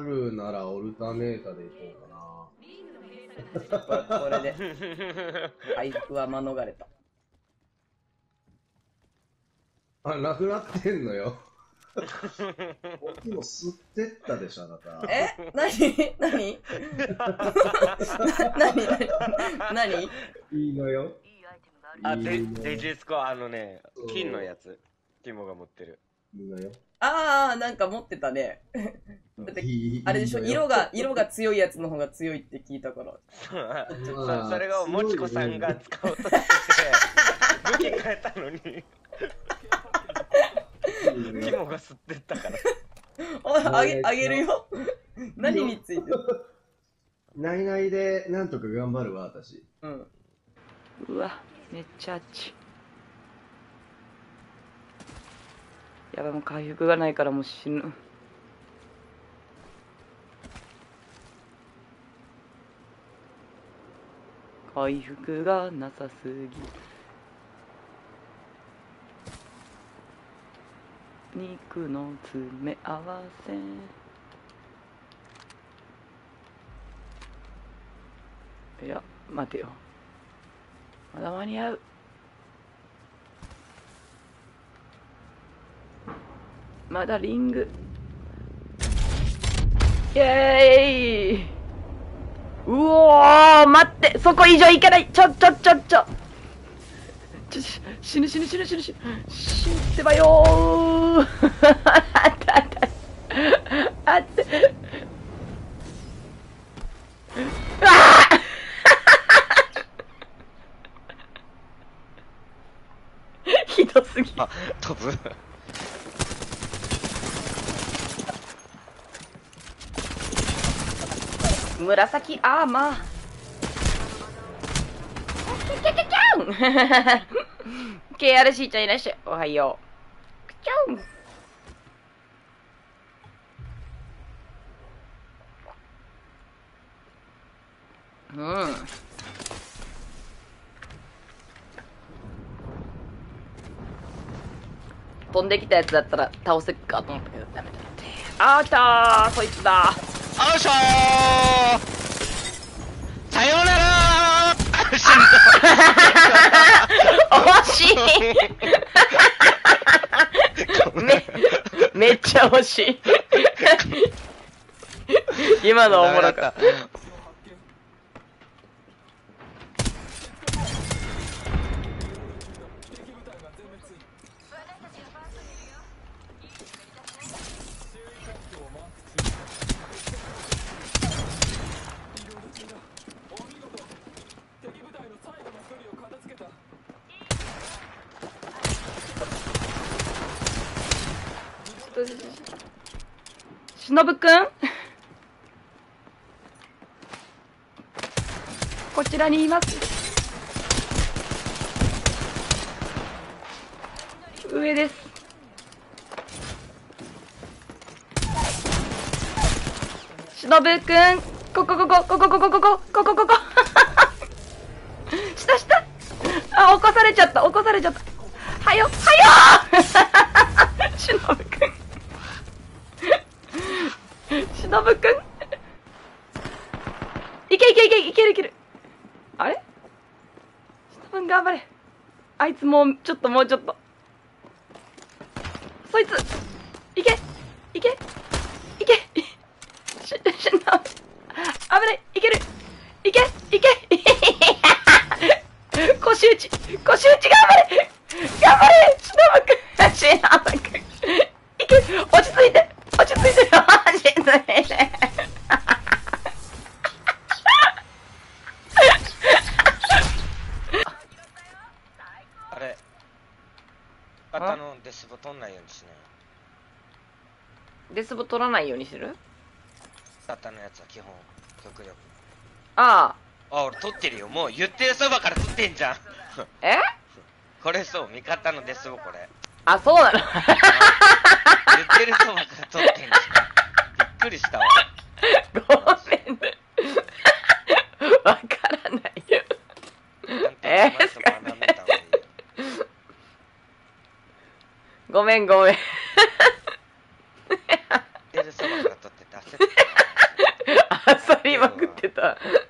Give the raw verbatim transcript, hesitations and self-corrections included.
るならオルタネータでいこうかここれで回復は免れた。 な。あ、なくなってんのよ。こっちも吸ってったでしょ、あなた。 え、なになになになにいいのよ。 あ、デいいのよデジスコ、あのね、金のやつ。ティモが持ってる。 いいのよ。 ああ、なんか持ってたね。だっていいあれでしょ、 いいのよ色が、色が強いやつの方が強いって聞いたから。 そうまあそそれがもちこさんが使おうとしてて、武器変えたのに、ティモが吸ってったから。 あ、あげ、あげるよ。何についてないないでなんとか頑張るわ、私。 うん。 うわ、めっちゃあっち。やばい、もう回復がないからもう死ぬ。回復がなさすぎ。肉の詰め合わせ。いや、待てよ。まだ間に合う。まだリング。イエーイ。うおー、待って、そこ以上いけない。ちょちょちょちょちょし死ぬ死ぬ死ぬ死ぬ死ぬ死んでばよーあったあったあってうわーひどすぎ。 あ、飛ぶ。 紫アーマー。キャキャキャンケーアールシー ちゃんいらっしゃい。おはよう。キャンうん。飛んできたやつだったら倒せっかと思ったけどダメだって。あー来たー、そいつだ。 よいしょー、さようならー。死ん惜しいめめっちゃ惜しい今のおもろかった。しのぶくんこちらにいます。上です。しのぶくんここここここここここここここ下下あ、起こされちゃった起こされちゃった。はよはよしのぶくんしのぶくんいけいけいけいけるいける。あれしのぶん頑張れ。あいつもうちょっともうちょっとそいついけいけいけししのぶ危ないいけるいけいけ腰打ち腰打ち頑張れ頑張れしのぶくんしのぶくんいけ落ち着いて落ち着いて落ち着いてあれ、型のデスボ取んないようにしない。 デスボ取らないようにする。 型のやつは基本極力。 ああ、俺取ってるよ。もう言ってるそばから取ってんじゃん。 あえこれそう、味方のデスボこれ。 あ、そうなの言ってるそばから取ってんじゃん。びっくりしたわ。 ごめんねわからないよ。えー、すかねごめんごめん言ってるそばから取ってて焦った。 刺さりまくってた。